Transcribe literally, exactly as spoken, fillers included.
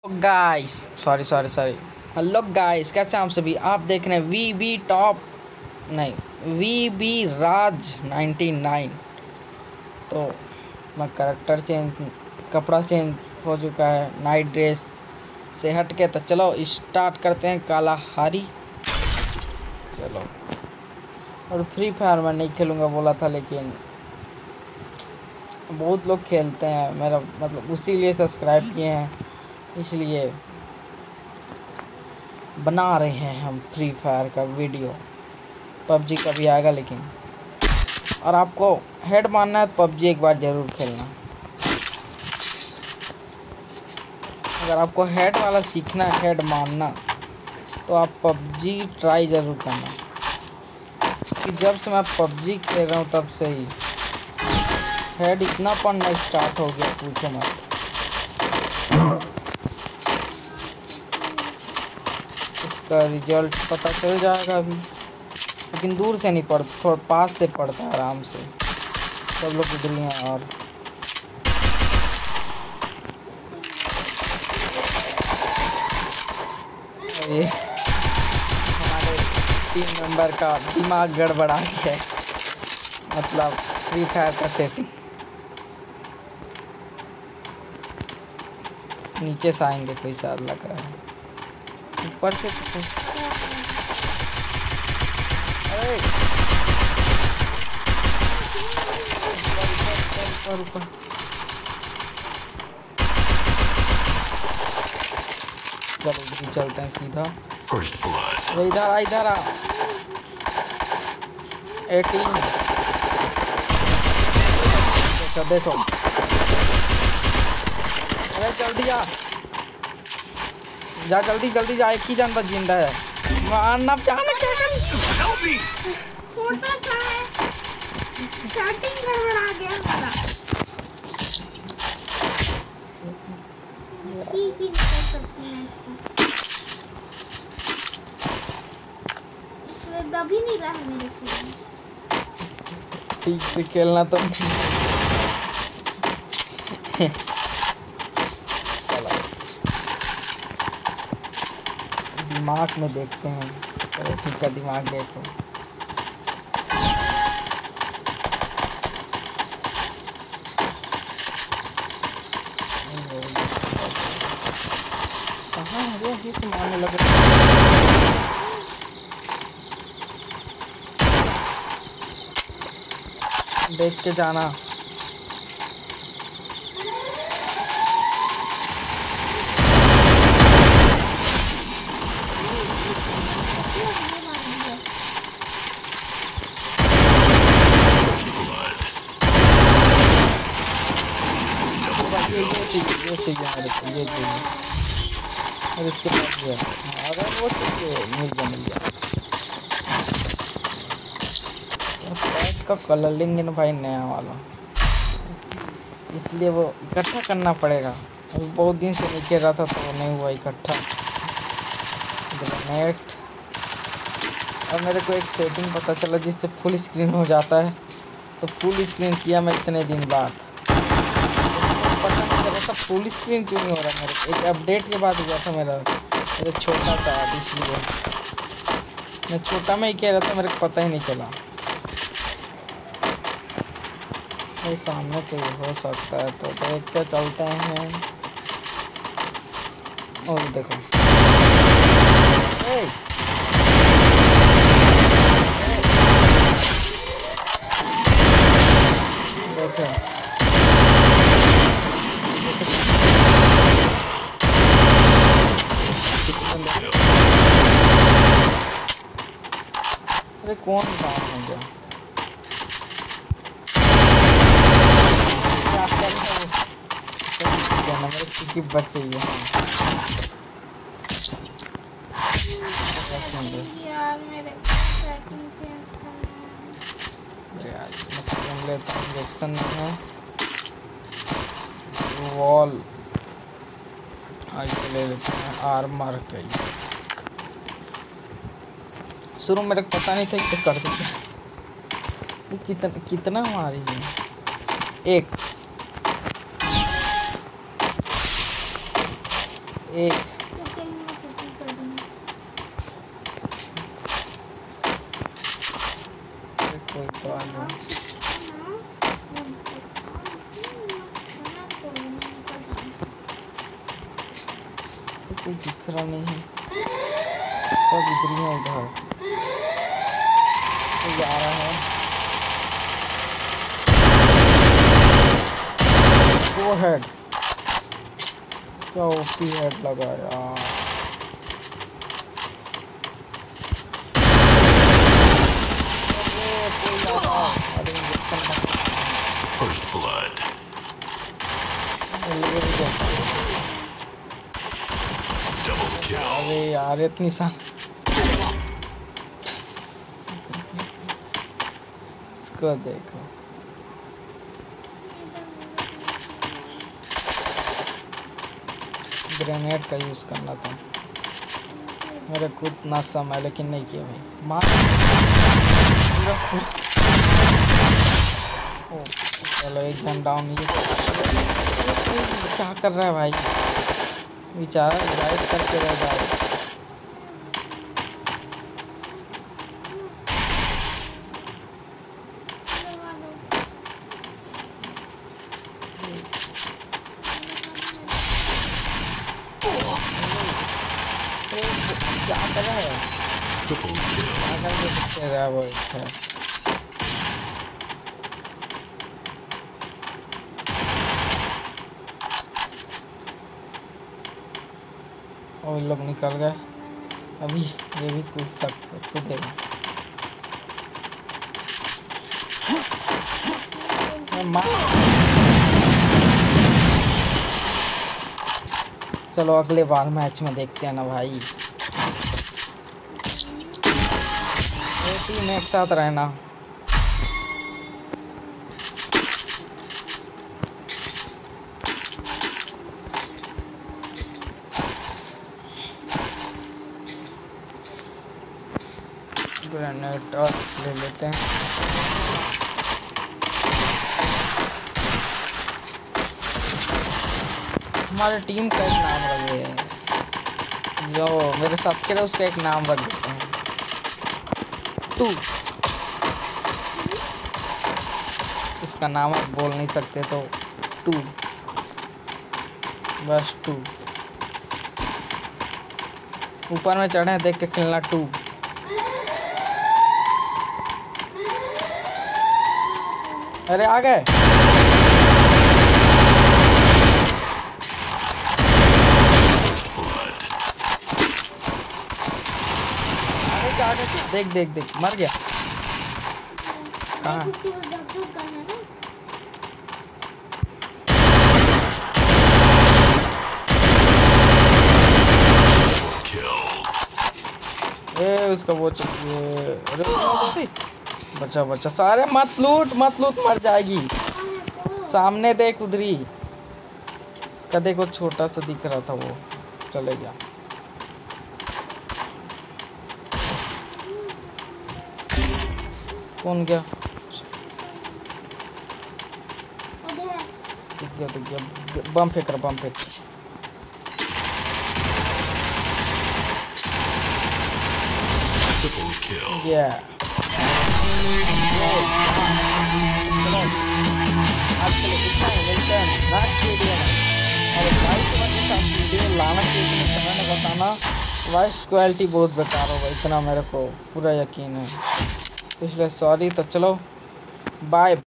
Guys sorry sorry sorry hello guys, कैसे हैं आप सभी। आप देख रहे हैं वी बी टॉप नहीं V B Raj ninety nine. तो मैं करेक्टर चेंज कपड़ा चेंज हो चुका है नाइट ड्रेस से हट के। तो चलो स्टार्ट करते हैं कालाहारी। चलो, और फ्री फायर मैं नहीं खेलूँगा बोला था, लेकिन बहुत लोग खेलते हैं, मेरा मतलब उसी लिए सब्सक्राइब किए हैं, इसलिए बना रहे हैं हम फ्री फायर का वीडियो। पबजी का भी आएगा, लेकिन और आपको हेड मारना है तो पबजी एक बार ज़रूर खेलना। अगर आपको हेड वाला सीखना है, हेड मारना, तो आप पबजी ट्राई ज़रूर करना। कि जब से मैं पबजी खेल रहा हूँ तब से ही हेड इतना पड़ना स्टार्ट हो गया, पूछो मत। इसका रिजल्ट पता चल जाएगा अभी, लेकिन दूर से नहीं पड़ता, थोड़ा पास से पड़ता है आराम से। सब लोग इधर ही हैं। और ये हमारे टीम मेंबर का दिमाग गड़बड़ा है, मतलब फ्री फायर का सेटिंग। नीचे से आएंगे कोई साथ लग रहा है, ऊपर से तो अरे ऊपर ऊपर चलो इधर चलते हैं सीधा। अरे इधर आ इधर आ एटीन। देखो देखो, अरे जल्दी आ जा, जल्दी जल्दी जा, एक ही जान बच जिंदा है। मारना चाहना क्या कर, छोटा सा है, स्टार्टिंग गड़बड़ा गया हमारा। ठीक ही नहीं कर सकती मैं इसको, इसमें दब ही नहीं रहा है मेरे फोन। ठीक से खेलना तो दिमाग में देखते हैं। चलो ठीक है, दिमाग देखो। कहाँ है वो, ये तो मारने लग रहा है। देख के जाना। ये चाहिए ये चाहिए मेरे को, ये चाहिए। और इसके बाद ये अगर वो चाहिए मिल गया मिल गया। इसका कलरिंग है ना भाई, नया वाला, इसलिए वो इकट्ठा करना पड़ेगा। अभी बहुत दिन से नीचे रहा था तो वो नहीं हुआ इकट्ठा। ग्रेनेड, और मेरे को एक सेटिंग पता चला जिससे फुल स्क्रीन हो जाता है, तो फुल स्क्रीन किया मैं इतने दिन बाद। पता नहीं चला था फुल स्क्रीन क्यों नहीं हो रहा मेरे, एक अपडेट के बाद हुआ था मेरा। मेरा छोटा था, इसलिए मैं छोटा में ही कह रहा था, मेरे को पता ही नहीं चला। ये सामने तो हो सकता है, तो देख के चलते हैं। और देखो ए! देखो अरे कौन काम हो गया, मेरे क्योंकि बच्चे ही यार मेरे सेटिंग चेंज करना यार, मैं लेता हूँ, इंजेक्शन नहीं है। वॉल आज ले लेते हैं, आर्मर कई। शुरू मेरे को पता नहीं था कि कर देते। कितना कितना मारी है, एक एक तो कहीं मैं सेटिंग कर दूंगी। कोई तो आ जाओ। कोई दिख रहा नहीं है, सब इधर ही है। उधर कोई आ रहा है। वो हेड, क्या ओपी हेड लगा यार। First blood. Double kill. अरे यार इतनी सा इसको देखो। ग्रेनेड का यूज करना था मेरे को इतना समय, लेकिन नहीं किया भाई। मार ओ, चलो एक गन डाउन। ये क्या कर रहा है भाई बेचारा, राइट करके रह जाए। क्या कर रहा है? Triple kill. क्या करके सकते हैं वो है। और लोग निकल गए। अभी ये भी कूद सकते कूदेगा। चलो अगले बार मैच में देखते हैं ना भाई। ये टीम एक साथ रहना। ग्रेनेड और ले लेते हैं। हमारे टीम का एक नाम रखे, जो मेरे साथ खेले उसका एक नाम रख देते हैं, टू। उसका नाम आप बोल नहीं सकते तो टू, बस टू। ऊपर में चढ़े देख के खेलना टू। अरे आ गए। देख देख देख मर गया। कहाँ? ए उसका वो चाहिए। अरे बच्चा बच्चा सारे मत लूट मत लूट, मर जाएगी। सामने देख उधरी उसका देखो, छोटा सा दिख रहा था वो चले गया। कौन गया? दिख गया दिख गया। बम फेंक रहा, बम फेंक। Yeah. आज के लिए इतना ही, मिलते हैं नेक्स्ट वीडियो में। और भाई के बाद साथ वीडियो लाना चाहिए समय में बताना। वॉइस क्वालिटी बहुत बेकार होगा, इतना मेरे को पूरा यकीन है, इसलिए सॉरी। तो चलो बाय।